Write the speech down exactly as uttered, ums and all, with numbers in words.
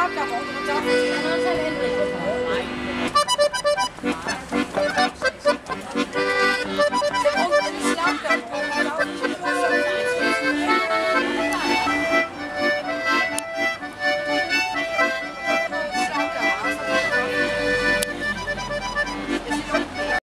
เจ้าของตัวเจ้าอันนั้นใช่เอ็นเลย